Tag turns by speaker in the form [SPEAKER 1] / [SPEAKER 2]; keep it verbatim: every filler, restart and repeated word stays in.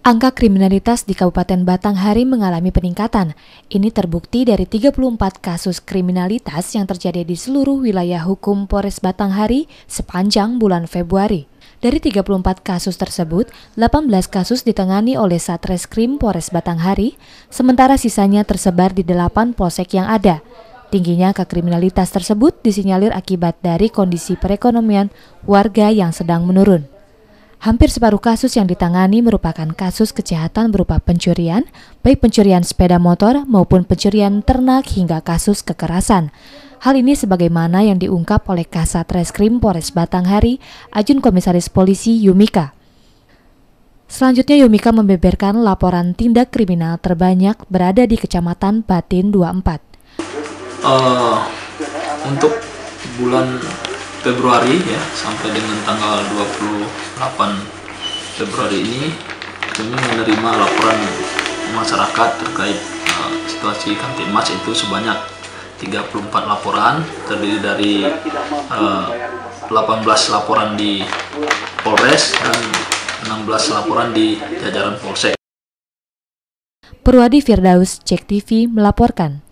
[SPEAKER 1] Angka kriminalitas di Kabupaten Batanghari mengalami peningkatan. Ini terbukti dari tiga puluh empat kasus kriminalitas yang terjadi di seluruh wilayah hukum Polres Batanghari sepanjang bulan Februari. Dari tiga puluh empat kasus tersebut, delapan belas kasus ditangani oleh Satreskrim Polres Batanghari, sementara sisanya tersebar di delapan polsek yang ada. Tingginya angka kriminalitas tersebut disinyalir akibat dari kondisi perekonomian warga yang sedang menurun. Hampir separuh kasus yang ditangani merupakan kasus kejahatan berupa pencurian, baik pencurian sepeda motor maupun pencurian ternak hingga kasus kekerasan. Hal ini sebagaimana yang diungkap oleh Kasat Reskrim Polres Batanghari, Ajun Komisaris Polisi Yumika. Selanjutnya Yumika membeberkan laporan tindak kriminal terbanyak berada di Kecamatan Batin dua puluh empat.
[SPEAKER 2] Uh, untuk bulan Februari ya sampai dengan tanggal dua puluh delapan Februari ini kami menerima laporan masyarakat terkait uh, situasi Kamtibmas itu sebanyak tiga puluh empat laporan, terdiri dari uh, delapan belas laporan di Polres dan enam belas laporan di jajaran Polsek.
[SPEAKER 1] Purwadi Firdaus, Cek T V melaporkan.